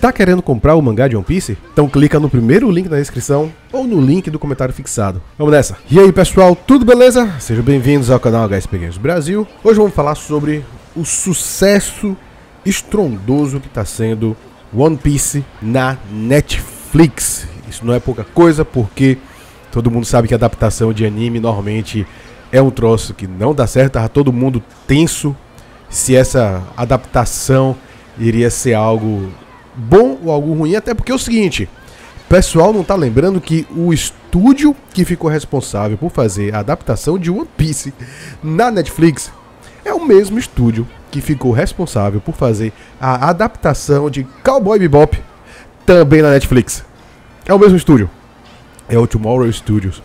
Está querendo comprar o mangá de One Piece? Então clica no primeiro link na descrição ou no link do comentário fixado. Vamos nessa! E aí pessoal, tudo beleza? Sejam bem-vindos ao canal HSP Games Brasil. Hoje vamos falar sobre o sucesso estrondoso que está sendo One Piece na Netflix. Isso não é pouca coisa, porque todo mundo sabe que a adaptação de anime normalmente é um troço que não dá certo. Tava todo mundo tenso se essa adaptação iria ser algo bom ou algo ruim, até porque é o seguinte, o pessoal não tá lembrando que o estúdio que ficou responsável por fazer a adaptação de One Piece na Netflix é o mesmo estúdio que ficou responsável por fazer a adaptação de Cowboy Bebop também na Netflix. É o mesmo estúdio, é o Tomorrow Studios.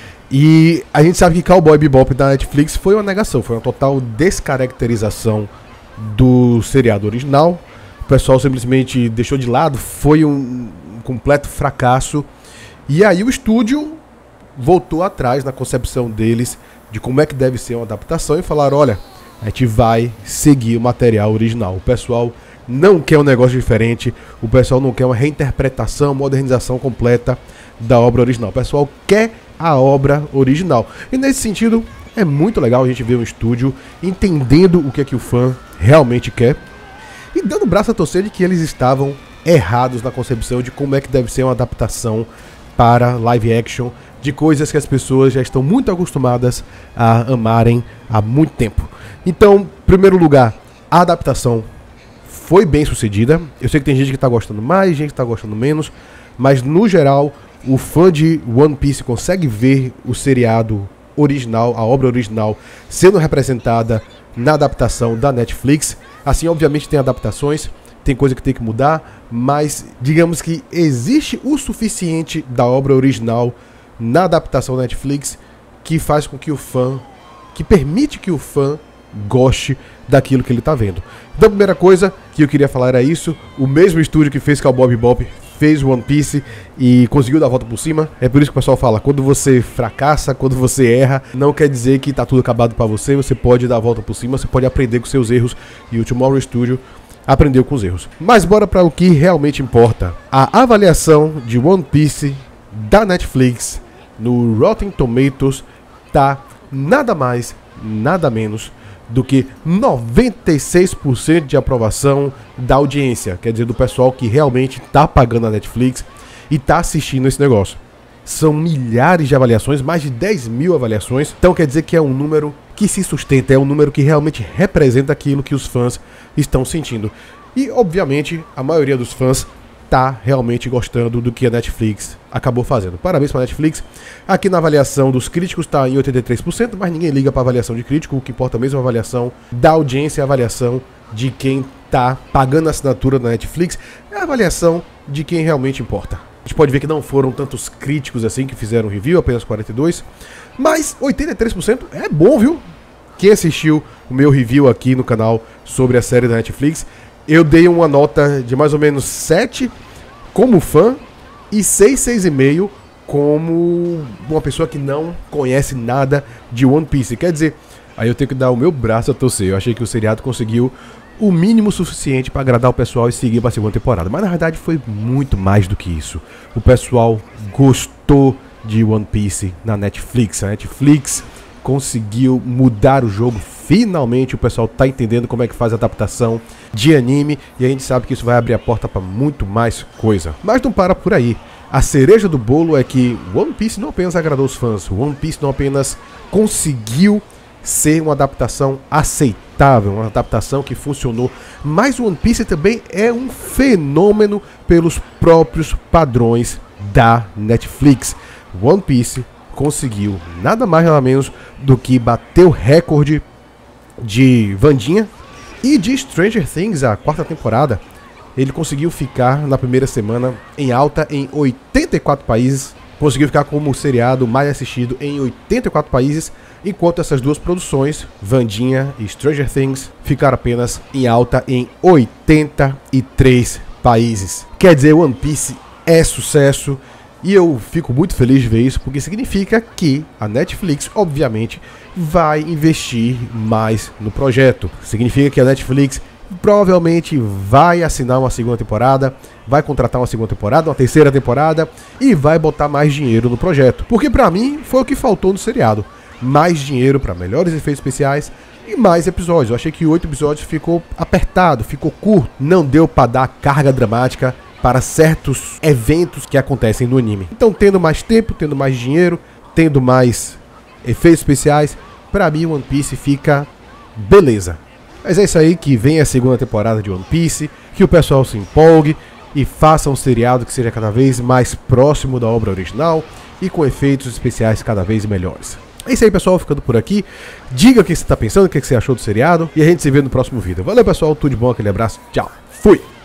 E a gente sabe que Cowboy Bebop da Netflix foi uma negação, foi uma total descaracterização do seriado original. O pessoal simplesmente deixou de lado, foi um completo fracasso. E aí o estúdio voltou atrás na concepção deles de como é que deve ser uma adaptação e falaram, olha, a gente vai seguir o material original. O pessoal não quer um negócio diferente, o pessoal não quer uma reinterpretação, modernização completa da obra original. O pessoal quer a obra original. E nesse sentido, é muito legal a gente ver um estúdio entendendo o que é que o fã realmente quer e dando o braço a torcer de que eles estavam errados na concepção de como é que deve ser uma adaptação para live action de coisas que as pessoas já estão muito acostumadas a amarem há muito tempo. Então, em primeiro lugar, a adaptação foi bem sucedida. Eu sei que tem gente que está gostando mais, gente que está gostando menos, mas no geral, o fã de One Piece consegue ver o seriado original, a obra original, sendo representada na adaptação da Netflix. Assim, obviamente tem adaptações, tem coisa que tem que mudar, mas digamos que existe o suficiente da obra original na adaptação da Netflix que faz com que o fã, que permite que o fã goste daquilo que ele está vendo. Então a primeira coisa que eu queria falar era isso. O mesmo estúdio que fez Cowboy Bebop fez One Piece e conseguiu dar a volta por cima. É por isso que o pessoal fala, quando você fracassa, quando você erra, não quer dizer que tá tudo acabado pra você. Você pode dar a volta por cima, você pode aprender com seus erros. E o Tomorrow Studio aprendeu com os erros. Mas bora para o que realmente importa. A avaliação de One Piece da Netflix no Rotten Tomatoes tá nada mais, nada menos do que 96% de aprovação da audiência, quer dizer, do pessoal que realmente tá pagando a Netflix e tá assistindo esse negócio. São milhares de avaliações, mais de 10 mil avaliações, então quer dizer que é um número que se sustenta, é um número que realmente representa aquilo que os fãs estão sentindo. E, obviamente, a maioria dos fãs tá realmente gostando do que a Netflix acabou fazendo. Parabéns para a Netflix. Aqui na avaliação dos críticos está em 83%, mas ninguém liga para a avaliação de crítico. O que importa mesmo é a avaliação da audiência, a avaliação de quem tá pagando a assinatura da Netflix, é a avaliação de quem realmente importa. A gente pode ver que não foram tantos críticos assim que fizeram review, apenas 42%, mas 83% é bom, viu? Quem assistiu o meu review aqui no canal sobre a série da Netflix, eu dei uma nota de mais ou menos 7 como fã e 6, 6,5 como uma pessoa que não conhece nada de One Piece. Quer dizer, aí eu tenho que dar o meu braço a torcer. Eu achei que o seriado conseguiu o mínimo suficiente para agradar o pessoal e seguir para a segunda temporada. Mas na verdade foi muito mais do que isso. O pessoal gostou de One Piece na Netflix. A Netflix conseguiu mudar o jogo. Finalmente o pessoal tá entendendo como é que faz a adaptação de anime e a gente sabe que isso vai abrir a porta para muito mais coisa. Mas não para por aí. A cereja do bolo é que One Piece não apenas agradou os fãs, One Piece não apenas conseguiu ser uma adaptação aceitável, uma adaptação que funcionou, mas One Piece também é um fenômeno pelos próprios padrões da Netflix. One Piece conseguiu nada mais nada menos do que bater o recorde de Vandinha e de Stranger Things, a 4ª temporada. Ele conseguiu ficar na primeira semana em alta em 84 países, conseguiu ficar como o seriado mais assistido em 84 países, enquanto essas duas produções, Vandinha e Stranger Things, ficaram apenas em alta em 83 países. Quer dizer, One Piece é sucesso. E eu fico muito feliz de ver isso, porque significa que a Netflix, obviamente, vai investir mais no projeto. Significa que a Netflix provavelmente vai assinar uma segunda temporada, vai contratar uma segunda temporada, uma terceira temporada e vai botar mais dinheiro no projeto. Porque pra mim foi o que faltou no seriado. Mais dinheiro para melhores efeitos especiais e mais episódios. Eu achei que 8 episódios ficou apertado, ficou curto. Não deu pra dar carga dramática para certos eventos que acontecem no anime. Então, tendo mais tempo, tendo mais dinheiro, tendo mais efeitos especiais, pra mim One Piece fica beleza. Mas é isso aí, que vem a segunda temporada de One Piece, que o pessoal se empolgue e faça um seriado que seja cada vez mais próximo da obra original e com efeitos especiais cada vez melhores. É isso aí, pessoal, ficando por aqui. Diga o que você está pensando, o que você achou do seriado e a gente se vê no próximo vídeo. Valeu, pessoal, tudo de bom, aquele abraço, tchau, fui!